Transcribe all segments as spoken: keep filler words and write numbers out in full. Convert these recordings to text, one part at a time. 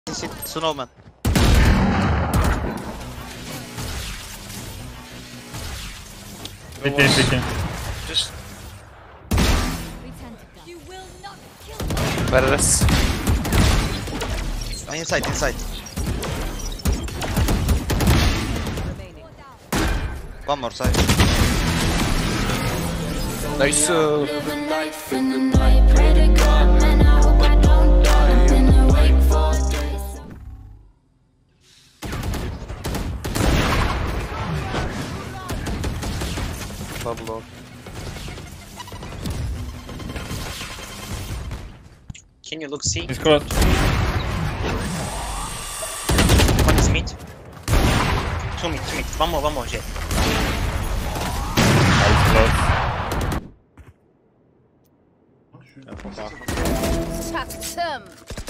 Snowman. Peki peki. Just. Where is? Inside, inside. One more side. Nice. Bubble. Can you look C? He's close. One is mid. Two mid, two mid. One more, one more jet. He's close. Çaktım.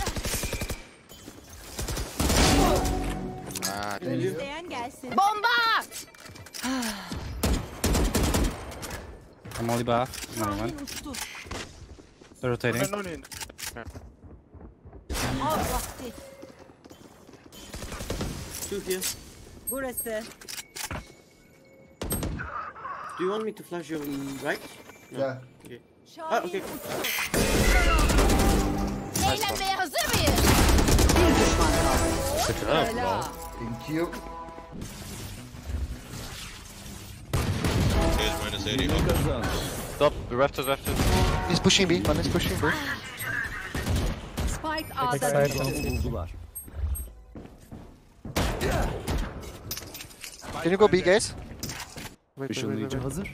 İsteyen gelsin. Bomba! I'm only back. No one. They're rotating. Av vakti. Two here. Burası. Do you want me to flash your right? No. Yeah. Okay. Ah, okay. Eğlenmeye hazır mıyız? Bir düşman kaldı. Thank you. Top. Left to left to. He's pushing B. One is pushing B. Spike A'da düştü. Can you go B, guys? Işınlayıcı hazır.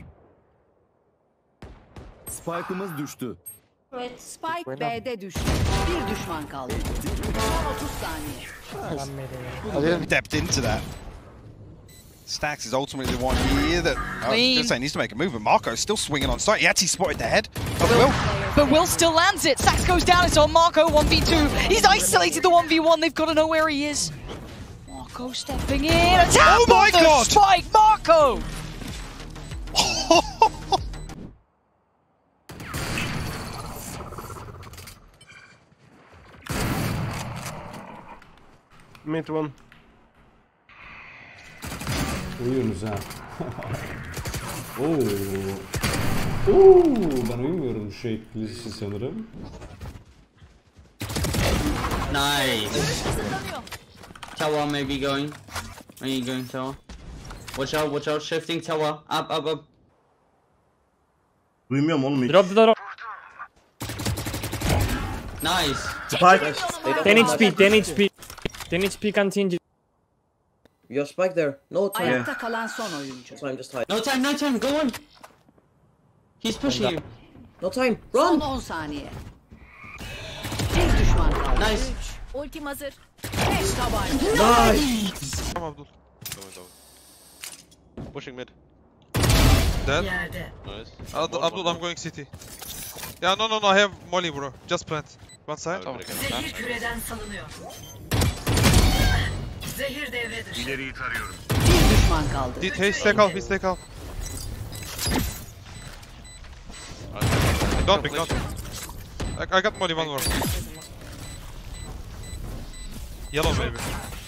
Spike'ımız düştü. Evet, Spike B'de düştü. Bir düşman kaldı. Son otuz saniye. Stepped into that. Stax is ultimately the one here that I was gonna say needs to make a move, but Marco's still swinging on sight. He actually spotted the head of Will. But Will still lands it. Sax goes down. It's on Marco. one v two. He's isolated the one v one. They've got to know where he is. Marco stepping in. A tap Oh my on the God! spike. Marco! Mid one. Uyuyorsunuz ha. Oo. Oo, ben uyumuyorum şeklisi sanırım. Nice. Tower maybe going. Are you going tower? Watch out, watch out, shifting tower. Up, up, up. Duymuyorum oğlum hiç. Drop the door. Nice. Spike. ten H P, ten H P. ten H P contingent. Your spike there. No time. Ayakta kalan son oyuncu. Time, just hide. No time, no time, go on. He's pushing you. No time, Son run. on saniye. Bir düşman kaldı. Nice. Ultim hazır. Beş tabanca. Nice. Come Abdul. Pushing mid. Dead. Yerde. Nice. Abdul, Abdul, I'm going city. Yeah, no, no, no. I have molly, bro. Just plant. One side. Zehir küreden salınıyor. Zehir devre dışı. İleriyi tarıyorum. Bir düşman kaldı. Hey, stay calm. He stay calm. Don't pick, don't pick. I, I got molly, one more. Yellow, maybe.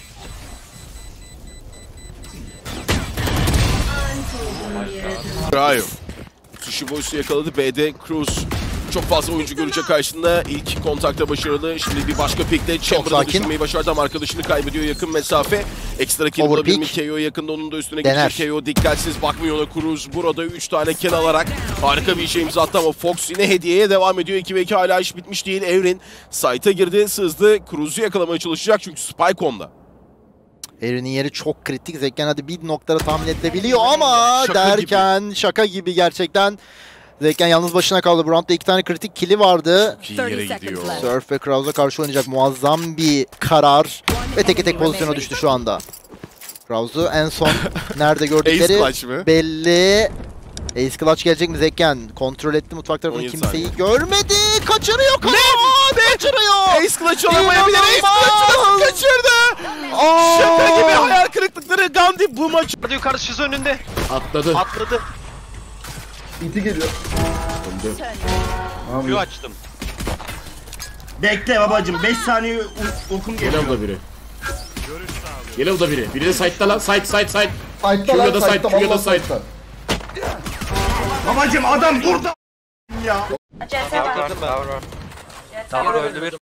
Bravo. Sushi Boys'u yakaladı. B'de Cruz çok fazla oyuncu görecek karşısında. İlk kontakta başarılı. Şimdi bir başka pikle Chamber'ı düşürmeyi başardı ama arkadaşını kaybediyor yakın mesafe. Ekstra kill bulabilir mi? K O yakında, onun da üstüne gidecek. K O dikkatsiz bakmıyor ona. Cruz burada üç tane kill alarak harika bir şey imza attı ama Fox yine hediyeye devam ediyor. iki ve iki hala iş bitmiş değil. Evrin site'a girdi, sızdı. Cruz'u yakalamaya çalışacak çünkü Spike onda. Erin'in yeri çok kritik. Zekken hadi bir noktada tahmin edilebiliyor ama şaka derken gibi. Şaka gibi gerçekten. Zekken yalnız başına kaldı. Bu roundda iki tane kritik kill'i vardı. Surf ve Krause'a karşı oynayacak muazzam bir karar. Ve teke tek pozisyona düştü şu anda. Krause'u en son nerede gördükleri belli. Ace Clutch gelecek mi Zekken? Kontrol etti mutfak tarafını, kimseyi saniye. Görmedi. Kaçırıyor Kaan. Kaçırıyor. Ace Clutch olamayabilir. Ace Clutch'ı kaçırdı. Şaka gibi hayal kırıklıkları. Gandhi bu maç. Hadi yukarı şizo önünde. Atladı. Atladı. İti geliyor. Q açtım. Bekle babacım, beş saniye okum geliyor. Gel da biri. Gel da biri. Biri de side'da lan. Side side side. Q'ya da side, Q'ya da side. Babacım adam burada ya. Tamam öldü bir.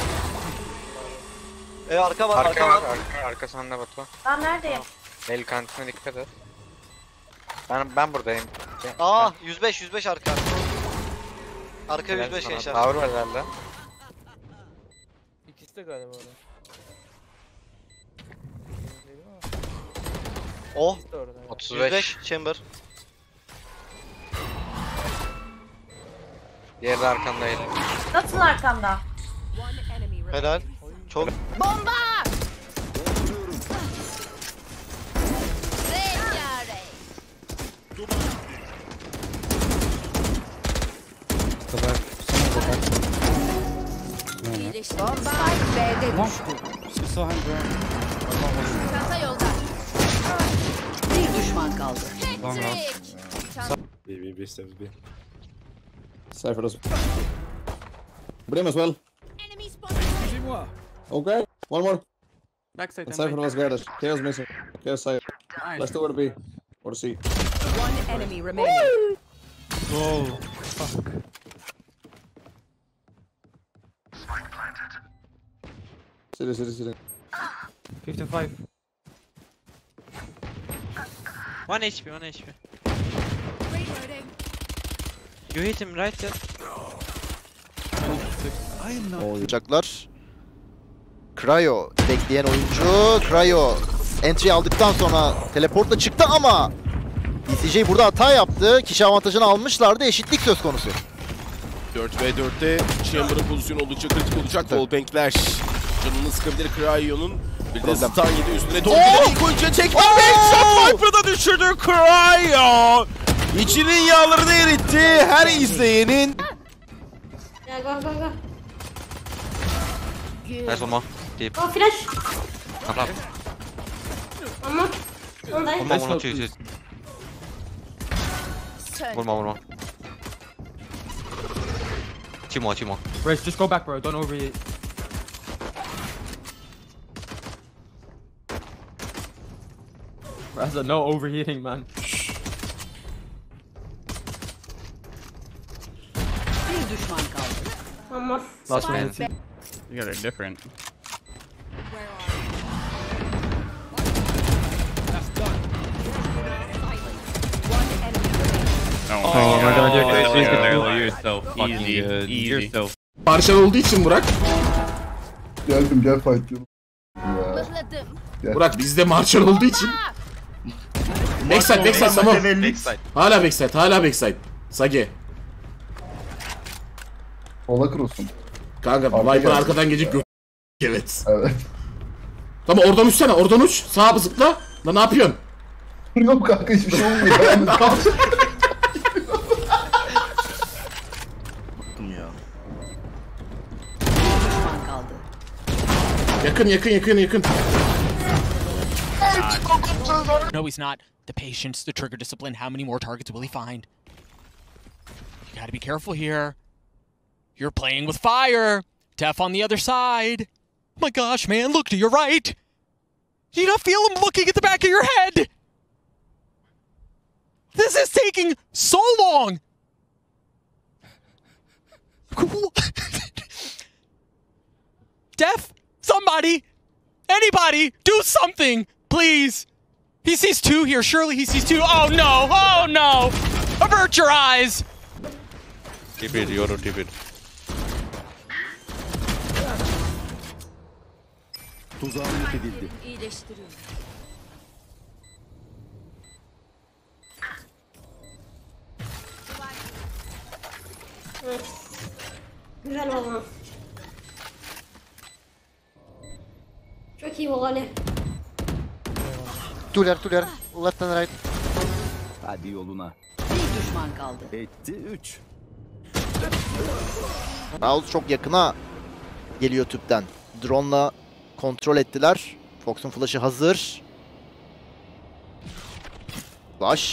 E arka var, arka var. Arka, arka sende Batu. Ben neredeyim? El kantine dikkat et. Ben ben buradayım. Aa yüz beş yüz beş arka. Arka yüz beş gençler. Tower var herhalde. İkisi de galiba orada. Oh. otuz yüz beş chamber. Diğeri de arkandaydı. Nasıl arkamda? Helal. Çok. Bomba! Bomba B'de düştü. Çanta yolda. Bir düşman kaldı. B, B, B, steps B. Cypher as Brim as well. Okay, one more. Backside. And Cypher was guarded. Chaos missing. Chaos side. Let's do it B. Or C. One enemy remaining. Whoa. Fuck. City, city, city. fifty-five. one H P, one H P. You hit him right there. Olacaklar. Cryo bekleyen oyuncu. Cryo entry aldıktan sonra teleportla çıktı ama B C J burada hata yaptı. Kişi avantajını almışlardı. Eşitlik söz konusu. dört ve dörtte Chamber'ın pozisyonu oldukça kritik olacak. Wallbank'ler canını sıkabilir Cryo'nun. Bir de stun yedi üstüne doğru giden ilk oyuncuya çekti. Headshot Viper'da düşürdü Cryo. İçinin yağlarını eritti. Her izleyenin. Ya go go go. Nice one more. Deep. Oh flash. Up up. One more. One die. One more, one more, two, two. One more, one more. Two more, two more. Race, just go back, bro. Don't overheat. Raza, no overheating, man. Bir düşman kaldı. One more. Last man. You guys are different. Oh, Oh my god, you're you're, you're, you're so fucking easy, good. easy. You're so Parçal olduğu için Burak. Geldim, gel fight diyorum. Ya. Burak bizde marşal olduğu için. Backside, backside, tamam. Hala backside, hala backside. Sage. Ola cross'um. Kanka Viper arkadan gelecek gö... Evet. Evet. Tamam oradan uçsana, oradan uç. Sağa zıpla. Lan ne yapıyorsun? Yok kanka hiçbir şey olmuyor. Düşman kaldı. Yakın, yakın, yakın, yakın. No, he's not. The patience, the trigger discipline. How many more targets will he find? You gotta be careful here. You're playing with fire. Def on the other side. Oh my gosh, man, look to your right. You don't feel him looking at the back of your head. This is taking so long. Def, somebody, anybody, do something, please. He sees two here. Surely he sees two. Oh no! Oh no! Avert your eyes. Tip it, Yoro, tip it. Tuzağın yok edildi. İyileştiriyorum. Güzel baba. Çok iyi baba ne? Tuler tuler. Left and right. Hadi yoluna. Bir düşman kaldı. Etti üç. Raus çok yakına geliyor tüpten. Drone'la kontrol ettiler. Fox'un flash'ı hazır. Flash.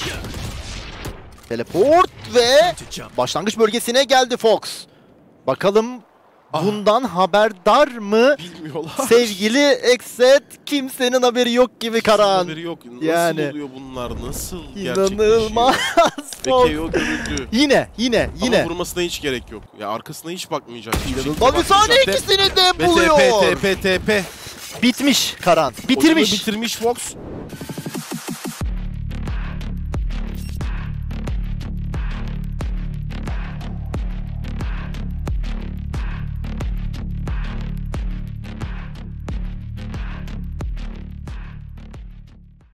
Teleport ve başlangıç bölgesine geldi Fox. Bakalım bundan haberdar mı? Bilmiyorlar. Sevgili Exet, kimsenin haberi yok gibi Karan. Haberi yok. Nasıl Yani. oluyor bunlar? Nasıl İnanılmaz. gerçekleşiyor? Ve K O görüldü. Yine, yine, yine. Ama vurmasına hiç gerek yok. Ya arkasına hiç bakmayacak. İnanılmaz bir saniye ikisini de buluyor. T P, T P, T P. Bitmiş Karan. Oyunu Bitirmiş. bitirmiş Fox.